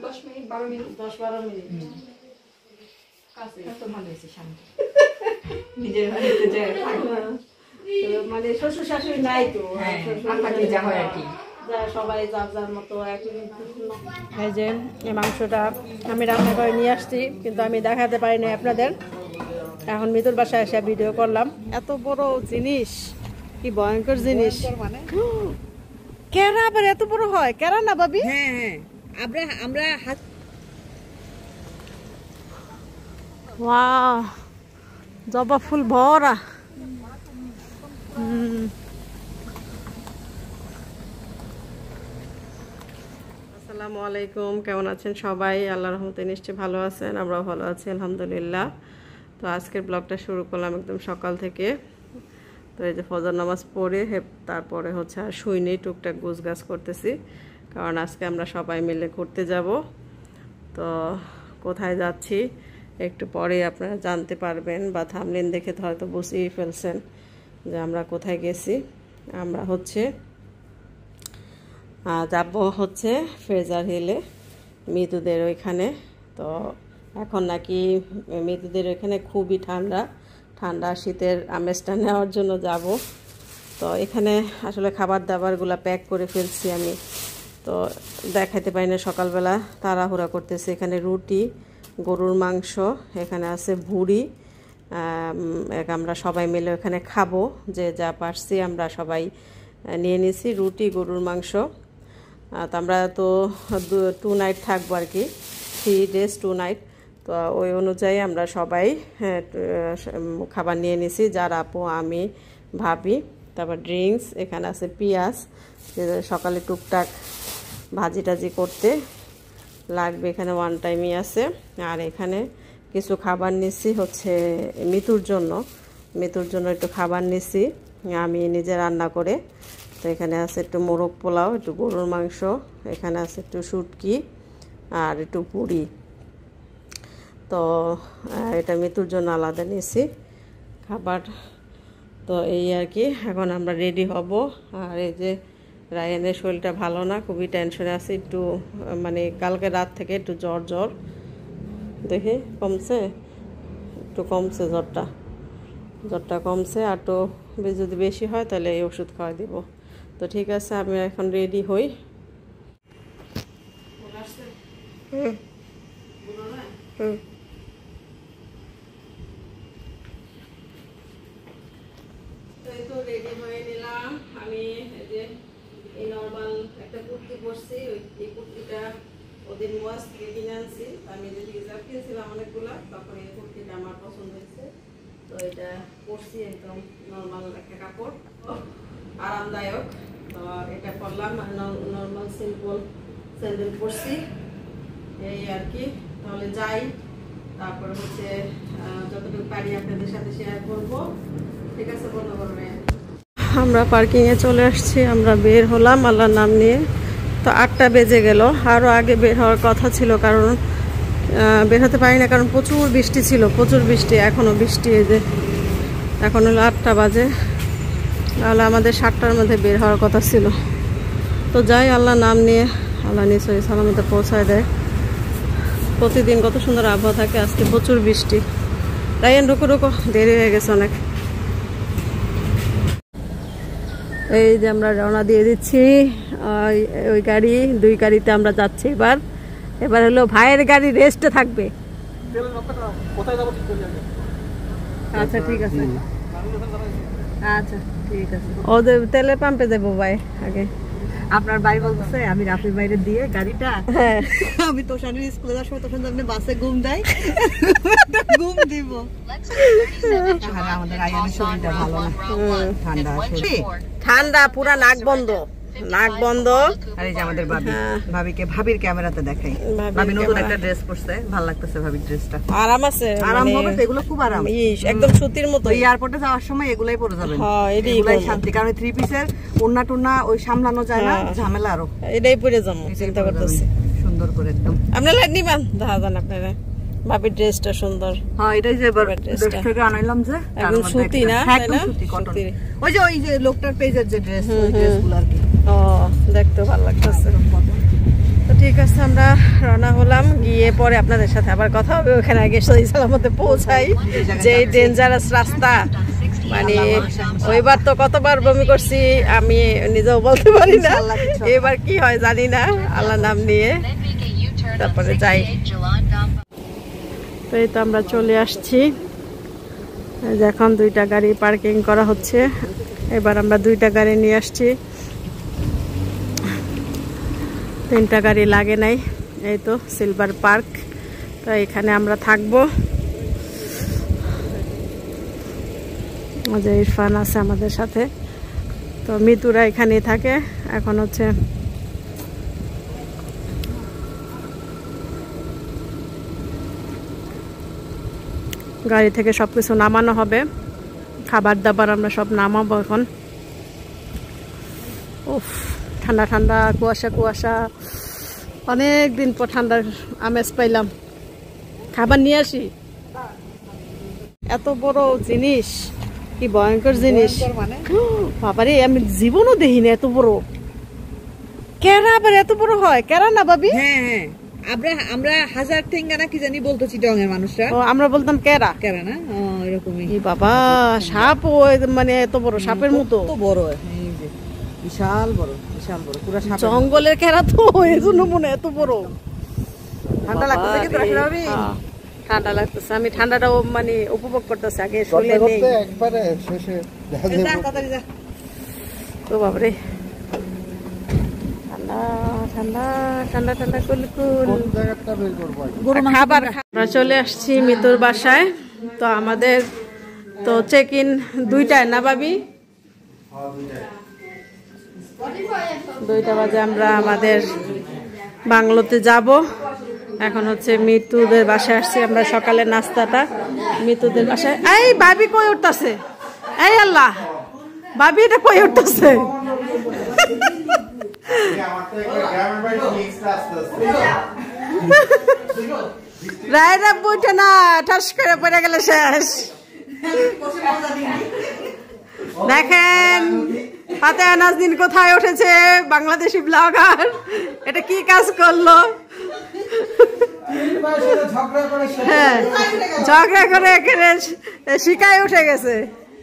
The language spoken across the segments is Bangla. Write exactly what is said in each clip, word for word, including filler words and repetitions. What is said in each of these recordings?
দশ মিনিট বারো মিনিট দশ বারো মিনিট কাছে এত ভালো হয়েছে শান্তি নিজের বাড়িতে যায় মানে শ্বশুর শাশুড়ি নাই তো যা হয় আর কি সবাই যার যার মতো একই। এই যে এই মাংসটা আমি রান্না করে নিয়ে আসছি, কিন্তু আমি দেখাতে পারিনি আপনাদের। এখন মিতুর বাসায় এসে ভিডিও করলাম। এত বড় জিনিস, কি ভয়ঙ্কর জিনিস! মানে কেরা আবার এত বড় হয়? কেরা না বাবি? হ্যাঁ হ্যাঁ আমরা আমরা হাত ওয়াও, জবা ফুল ভরা। হুম, আসসালামু আলাইকুম, কেমন আছেন সবাই? আল্লাহর রহমতে নিশ্চয়ই ভালো আছেন, আমরাও ভালো আছি আলহামদুলিল্লাহ। তো আজকের ব্লগটা শুরু করলাম একদম সকাল থেকে। তো এই যে ফজর নামাজ পড়ে তারপরে হচ্ছে আর শুইনি, টুকটাক গোছগাছ করতেছি, কারণ আজকে আমরা সবাই মিলে ঘুরতে যাব। তো কোথায় যাচ্ছি একটু পরে আপনারা জানতে পারবেন, বা থামলেন দেখে তো হয়তো বুঝেই ফেলছেন যে আমরা কোথায় গেছি। আমরা হচ্ছে যাব হচ্ছে ফ্রেজার হিলে, মিতুদের ওইখানে। তো এখন নাকি মিতুদের ওইখানে খুবই ঠান্ডা ঠান্ডা শীতের আমেজটা নেওয়ার জন্য যাব। তো এখানে আসলে খাবার দাবারগুলো প্যাক করে ফেলছি আমি, তো দেখাতে পারি না, সকালবেলা তাড়াহুড়া করতেছি। এখানে রুটি, গরুর মাংস, এখানে আছে ভুড়ি, আমরা সবাই মিলে ওখানে খাবো, যে যা পারছি আমরা সবাই নিয়ে নিছি। রুটি, গরুর মাংস। তো আমরা তো টু নাইট থাকবো আর কি, থ্রি ডেজ টু নাইট। তো ওই অনুযায়ী আমরা সবাই খাবার নিয়ে নিছি, যার আপু, আমি, ভাবি। তারপর ড্রিঙ্কস, এখানে আছে পেঁয়াজ, সকালে টুকটাক ভাজি টাজি করতে লাগবে, এখানে ওয়ান টাইমই আছে। আর এখানে কিছু খাবার নিছি হচ্ছে মিতুর জন্য, মিতুর জন্য একটু খাবার নিছি আমি নিজে রান্না করে। তো এখানে আছে একটু মোরগ পোলাও, একটু গরুর মাংস, এখানে আছে একটু শুটকি আর একটু পুরি। তো এটা মিতুর জন্য আলাদা নিয়েছি খাবার। তো এই আর কি, এখন আমরা রেডি হব। আর এই যে রায়ানের শরীরটা ভালো না, খুবই টেনশনে আছে, একটু মানে কালকে রাত থেকে একটু জ্বর জ্বর দেখি কমছে, একটু কমছে জ্বরটা, জ্বরটা কমছে। আর তো যদি বেশি হয় তাহলে এই ওষুধ খাওয়াই দিব। তো ঠিক আছে, আমি এখন রেডি হই। হুম হুম তো রেডি হয়ে নিলাম আমি। এই যে এই নর্মাল একটা কুর্তি পরছি, এই কুর্তিটা ওদের মোয়াজ থেকে কিনে আনছি। আমি যদি রিজার্ভ কিনেছিলাম অনেকগুলো, তখন এই কুর্তিটা আমার পছন্দ হয়েছে। তো এটা পরছি, একদম নর্মাল একটা কাপড়, আরামদায়ক। তো এটা পরলাম, নর্মাল সিম্পল স্যান্ডেল পরছি, এই আর কি। তাহলে যাই, তারপর হচ্ছে যতটুকু পারি আপনাদের সাথে শেয়ার করবো। ঠিক আছে, বন্ধ করবে। আমরা পার্কিংয়ে চলে আসছি, আমরা বের হলাম আল্লাহর নাম নিয়ে। তো আটটা বেজে গেল, আরও আগে বের হওয়ার কথা ছিল, কারণ বের হতে পারি না, কারণ প্রচুর বৃষ্টি ছিল, প্রচুর বৃষ্টি, এখনও বৃষ্টি। এই যে এখন হলো আটটা বাজে, তাহলে আমাদের সাতটার মধ্যে বের হওয়ার কথা ছিল। তো যাই, আল্লাহর নাম নিয়ে, আল্লাহ নিশ্চয়ই সালামতে পৌঁছায় দেয়। প্রতিদিন কত সুন্দর আবহাওয়া থাকে, আজকে প্রচুর বৃষ্টি। রায়ান রুকো রুকো, দেরি হয়ে গেছে অনেক। এই যে আমরা রওনা দিয়ে দিচ্ছি, ওই গাড়ি, দুই গাড়িতে আমরা যাচ্ছি এবার। এবার হলো ভাইয়ের গাড়ি রেস্টে থাকবে। আচ্ছা ঠিক আছে, আচ্ছা ঠিক আছে। ওদের তেলের পাম্পে যাবো ভাই আগে। আপনার ভাই বলতেছে আমি রাফির বাইরে দিয়ে গাড়িটা, আমি তোষানির স্কুলে যাওয়ার সময় তোষান আপনি বাসে ঘুম দেয়, ঘুম দিব। আমাদের আয়ানের শরীরটা ভালো না, ঠান্ডা ঠান্ডা, পুরা নাক বন্ধ, নাক বন্ধ। আর এই যে আমাদের ভাবি, ভাবিকে ভাবির ক্যামেরাতে দেখাই। ভাবি নতুন একটা ড্রেস পরছে, ভালো লাগতেছে ভাবির ড্রেসটা, আরাম আছে, আরাম হবে তো, এগুলো খুব আরাম, একদম সুতির মতো। এয়ারপোর্টে যাওয়ার সময় এগুলাই পরে যাবেন, এগুলাই শান্তি। কারণ থ্রি পিসের ওন্না টুন্না ওই সামলানো যায় না, ঝামেলা আরো। এটাই পরে যাবো চিন্তা করতেছি, সুন্দর করে একদম। আপনারা লাইট নিবেন, দেখা যান আপনারা। ভাবির ড্রেসটা সুন্দর। হ্যাঁ, এটাই যে দেশ থেকে আনাইলাম, যে একদম সুতি না, একদম সুতি কটন। ওই যে ওই যে লোকটার পেজের যে ড্রেস, ওই ড্রেসগুলো আর কি। ও, দেখতে ভালো লাগতেছে। তো ঠিক আছে, আমরা রওনা হলাম, গিয়ে পরে আপনাদের সাথে আবার কথা হবে। ওখানে আগে সহি সালামতে পৌঁছাই, যে ডেঞ্জারাস রাস্তা, মানে ওইবার তো কতবার বমি করছি আমি নিজেও বলতে পারি না, এবার কি হয় জানি না, আল্লাহ নাম নিয়ে তারপরে যাই। তো এই তো আমরা চলে আসছি, এখন দুইটা গাড়ি পার্কিং করা হচ্ছে। এবার আমরা দুইটা গাড়ি নিয়ে আসছি, তিনটা গাড়ি লাগে নাই। এই তো সিলভার পার্ক, তো এখানে আমরা থাকবো। যে ইরফান আছে আমাদের সাথে, তো মিতুরা এখানেই থাকে। এখন হচ্ছে গাড়ি থেকে সবকিছু নামানো হবে, খাবার দাবার আমরা সব নামাবো এখন। উফ, ঠান্ডা ঠান্ডা, কুয়াশা কুয়াশা, অনেক দিন পর ঠান্ডার আমেজ পাইলাম। খাবার নিয়ে আসি, এত বড় জিনিস, কি ভয়ঙ্কর জিনিস বাবারে, আমি জীবনও দেখিনি এত বড়। কেরা আবার এত বড় হয়? কেরা না ভাবি? হ্যাঁ হ্যাঁ, আমরা আমরা হাজার ঠেঙ্গা না কি জানি বলতো চিটং এর মানুষরা, আমরা বলতাম কেরা। কেরা না, এরকমই। বাবা, সাপ মানে এত বড়, সাপের মতো বড়, বিশাল বড়, বিশাল বড়, পুরো সাপ। জঙ্গলের কেরা তো, এই জন্য মনে এত বড়। ঠান্ডা লাগতেছে কিন্তু আসলে ভাবি, ঠান্ডা লাগতেছে, আমি ঠান্ডাটাও মানে উপভোগ করতেছি। আগে শুলে নেই একবারে শেষে তো বাবারে, ঠান্ডা ঠান্ডা ঠান্ডা ঠান্ডা কুলকুল। খাবার আমরা চলে আসছি মিতুর বাসায়। তো আমাদের তো চেক ইন দুইটায় না ভাবি, দুইটা বাজে আমরা আমাদের বাংলোতে যাব। এখন হচ্ছে মিতুদের বাসায় আসছি আমরা, সকালে নাস্তাটা মিতুদের বাসায়। এই ভাবি কই উঠতেছে? এই আল্লাহ, ভাবি এটা কই উঠতেছে? রায়রা বইটা না, ঠাস করে পড়ে গেলে শেষ। দেখেন ফাতেহা নাজনীন কোথায় উঠেছে, বাংলাদেশি ব্লগার। এটা কি কাজ করলো? হ্যাঁ, ঝগড়া করে এখানে শিকায় উঠে গেছে।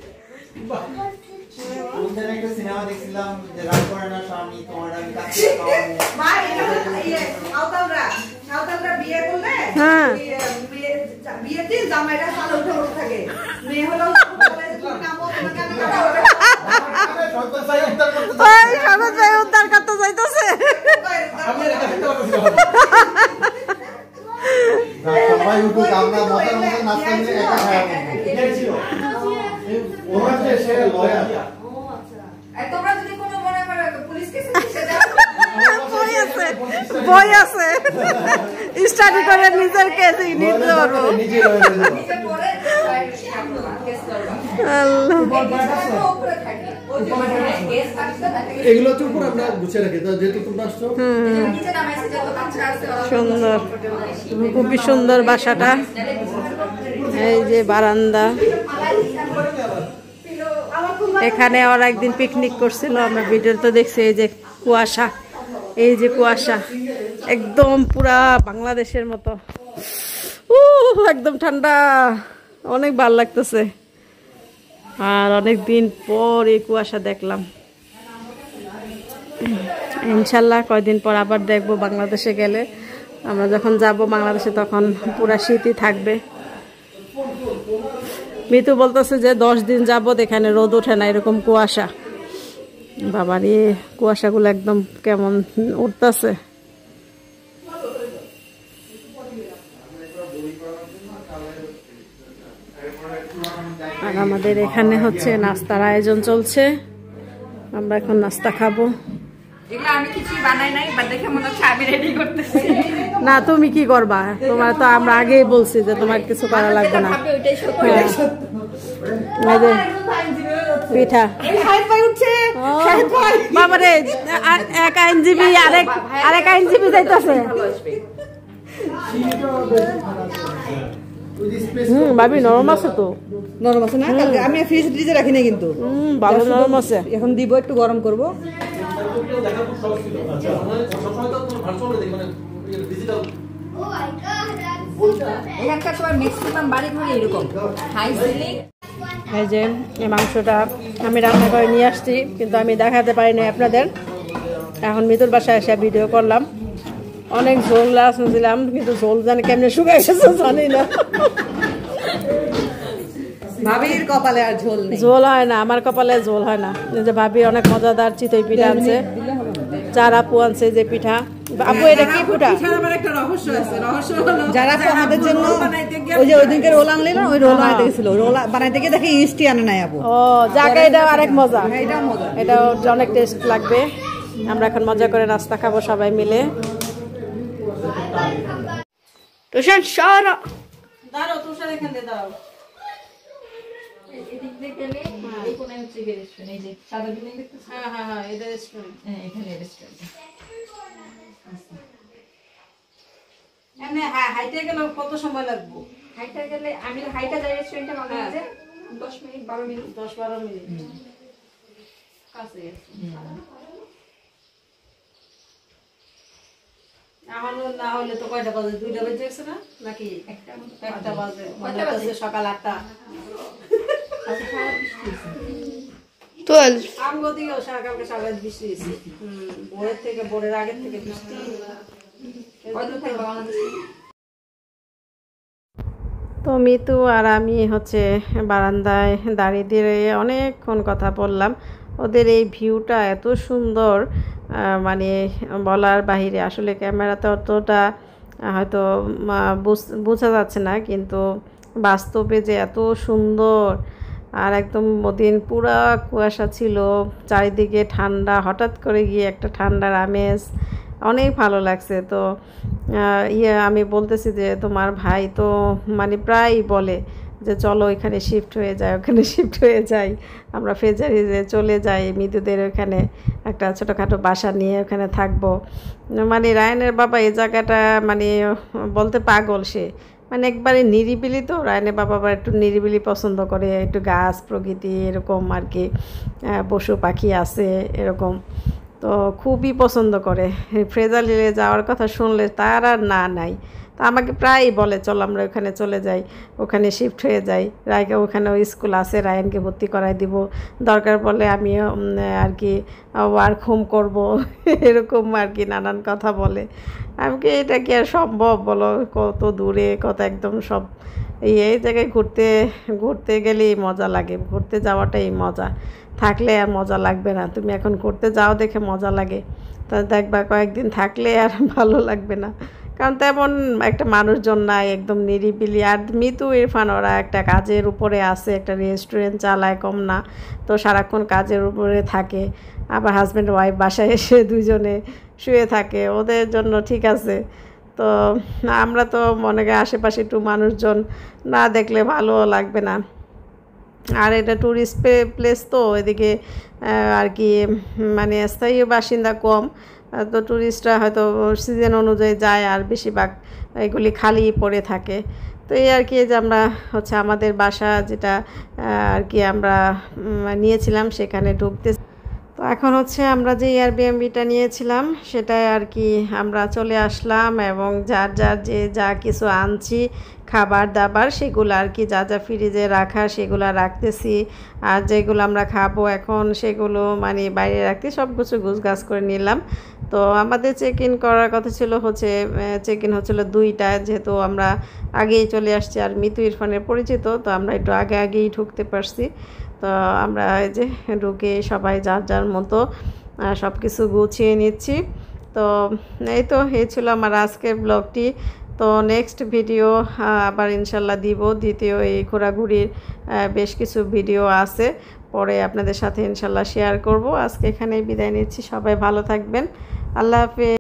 হ্যাঁ, উদ্ধার করতে যাইতেছে। বই আছে, স্টাডি করে নিজের কেসে নিজে পারবো। এগুলো তো উপর আমরা গুছিয়ে রাখি, যেহেতু তোমরা আসছো। সুন্দর, খুবই সুন্দর বাসাটা। এই যে বারান্দা, এখানে ওরা একদিন পিকনিক করছিল, আমরা ভিডিওতে দেখছি। এই যে কুয়াশা, এই যে কুয়াশা, একদম পুরা বাংলাদেশের মতো। উহ, একদম ঠান্ডা, অনেক ভালো লাগতেছে। আর অনেক দিন পর এই কুয়াশা দেখলাম। ইনশাল্লাহ কয়দিন পর আবার দেখবো বাংলাদেশে গেলে। আমরা যখন যাব বাংলাদেশে তখন পুরা শীতই থাকবে। মিতু বলতেছে যে দশ দিন যাবত এখানে রোদ ওঠে না, এরকম কুয়াশা। বাবার এই কুয়াশাগুলো একদম কেমন উঠতেছে। আর আমাদের এখানে হচ্ছে নাস্তার আয়োজন চলছে, আমরা এখন নাস্তা খাবো। না, তুমি কি করবা? তোমার তো আমরা আগেই বলছি যে তোমার কিছু করা লাগবে না। পিঠা বাবারে, এক আইনজীবী আরেক আরেক আইনজীবী যাইতেছে। হুম ভাবি নরম আছে তো, নরম আছে না? কালকে আমি ফ্রিজ ফ্রিজে রাখি না কিন্তু, হুম ভালো নরম আছে। এখন দিব, একটু গরম করব। এখানকার সবার ম্যাক্সিমাম বাড়ি ঘরে এরকম হাই সিলিং। এই যে এই মাংসটা আমি রান্না করে নিয়ে আসছি, কিন্তু আমি দেখাতে পারি না আপনাদের। এখন মিতুর বাসায় এসে ভিডিও করলাম। অনেক ঝোল শুনছিলাম, কিন্তু ঝোল জানি কেমনে শুকাই গেছে জানি না। ভাবির কপালে আর ঝোল নেই, ঝোল হয় না, আমার কপালে ঝোল হয় না। এই যে ভাবি অনেক মজাদার চিতই পিঠা আনছে, চার আপু আনছে যে পিঠা। আপু এটা কি পিঠা? যারা আপু আমাদের জন্য ওই যে ওই দিনকে রোল আনলি না, ওই রোল বানাইতে গেছিল, রোল বানাইতে গিয়ে দেখি ইস্টি আনে নাই আপু। ও জায়গা, এটা আরেক মজা, এটাও মজা, এটাও অনেক টেস্ট লাগবে। আমরা এখন মজা করে নাস্তা খাবো সবাই মিলে। তুষার সর দাঁড়াও, তুষার এখানে দাঁড়াও। এদিক দিয়ে গেলে এই কোণায় হচ্ছে গিয়ে রেস্টুরেন্ট, এই যে সাদা বিল্ডিং দেখতেছ? হ্যাঁ হ্যাঁ হ্যাঁ, এটা রেস্টুরেন্ট। হ্যাঁ এখানে রেস্টুরেন্ট। এনে হ্যাঁ হাইটে গেলে কত সময় লাগবে? হাইটা গেলে আমি হাইটা যাই রেস্টুরেন্টে মাঝে মাঝে দশ মিনিট বারো মিনিট দশ বারো মিনিট কাছে গেছে। এখন না হলে তো কয়টা বাজে? দুইটা বাজে গেছে না নাকি? একটা একটা বাজে, কয়টা বাজে? সকাল আটটা। আমগো দিকেও সকালকে সকাল বৃষ্টি হয়েছে, ভোরের থেকে, ভোরের আগের থেকে বৃষ্টি। তো মিতু আর আমি হচ্ছে বারান্দায় দাঁড়িয়ে দিয়ে অনেকক্ষণ কথা বললাম। ওদের এই ভিউটা এত সুন্দর, মানে বলার বাহিরে। আসলে ক্যামেরাতে অতটা হয়তো বোঝা যাচ্ছে না, কিন্তু বাস্তবে যে এত সুন্দর। আর একদম দিন পুরা কুয়াশা ছিল, চারিদিকে ঠান্ডা, হঠাৎ করে গিয়ে একটা ঠান্ডার আমেজ, অনেক ভালো লাগছে। তো ইয়ে আমি বলতেছি যে তোমার ভাই তো মানে প্রায় বলে যে চলো এখানে শিফট হয়ে যায়, ওখানে শিফট হয়ে যাই, আমরা ফেজারিজে চলে যাই, মিতুদের ওখানে একটা ছোটোখাটো বাসা নিয়ে ওখানে থাকবো। মানে রায়ানের বাবা এই জায়গাটা মানে বলতে পাগল সে, মানে একবারে নিরিবিলি। তো রায়ানের বাবা আবার একটু নিরিবিলি পছন্দ করে, একটু গাছ প্রকৃতি এরকম আর কি, পশু পাখি আছে এরকম, তো খুবই পছন্দ করে। ফ্রেজারহিলে যাওয়ার কথা শুনলে তার আর না নাই। তো আমাকে প্রায়ই বলে চল আমরা ওখানে চলে যাই, ওখানে শিফট হয়ে যাই, রায়কে ওখানে ওই স্কুল আছে, রায়ানকে ভর্তি করাই দিব, দরকার পড়লে আমি আর কি ওয়ার্ক হোম করব, এরকম আর কি নানান কথা বলে। আমি কি এটা কি আর সম্ভব বলো? কত দূরে, কত একদম সব এই এই জায়গায় ঘুরতে ঘুরতে গেলেই মজা লাগে, ঘুরতে যাওয়াটাই মজা, থাকলে আর মজা লাগবে না। তুমি এখন ঘুরতে যাও দেখে মজা লাগে, তা দেখবা কয়েকদিন থাকলে আর ভালো লাগবে না, কারণ তেমন একটা মানুষজন নাই, একদম নিরিবিলি। আর মিতু ইরফান ওরা একটা কাজের উপরে আছে, একটা রেস্টুরেন্ট চালায় কম না, তো সারাক্ষণ কাজের উপরে থাকে। আবার হাজব্যান্ড ওয়াইফ বাসায় এসে দুইজনে শুয়ে থাকে, ওদের জন্য ঠিক আছে। তো আমরা তো মনে করি আশেপাশে একটু মানুষজন না দেখলে ভালো লাগবে না। আর এটা ট্যুরিস্ট প্লেস তো, এদিকে আর কি মানে স্থায়ী বাসিন্দা কম, তো ট্যুরিস্টরা হয়তো সিজন অনুযায়ী যায়, আর বেশিরভাগ এগুলি খালি পড়ে থাকে। তো এই আর কি যে আমরা হচ্ছে আমাদের বাসা যেটা আর কি আমরা নিয়েছিলাম সেখানে ঢুকতে। তো এখন হচ্ছে আমরা যে এয়ারবিএনবিটা নিয়েছিলাম সেটাই আর কি আমরা চলে আসলাম, এবং যার যার যে যা কিছু আনছি খাবার দাবার সেগুলো আর কি যা যা ফ্রিজে রাখা সেগুলো রাখতেছি, আর যেগুলো আমরা খাবো এখন সেগুলো মানে বাইরে রাখতে সব কিছু গুছগাছ করে নিলাম। তো আমাদের চেক ইন করার কথা ছিল হচ্ছে চেক ইন হচ্ছিলো দুইটা, যেহেতু আমরা আগেই চলে আসছি আর মিতু ইরফানের পরিচিত, তো আমরা একটু আগে আগেই ঢুকতে পারছি। তো আমরা এই যে ঢুকে সবাই যার যার মতো সব কিছু গুছিয়ে নিচ্ছি। তো এই তো এই ছিল আমার আজকের ব্লগটি। তো নেক্সট ভিডিও আবার ইনশাল্লাহ দিব, দ্বিতীয় এই ঘোরাঘুরির বেশ কিছু ভিডিও আছে, পরে আপনাদের সাথে ইনশাল্লাহ শেয়ার করব। আজকে এখানেই বিদায় নিচ্ছি, সবাই ভালো থাকবেন, আল্লাহ হাফেজ।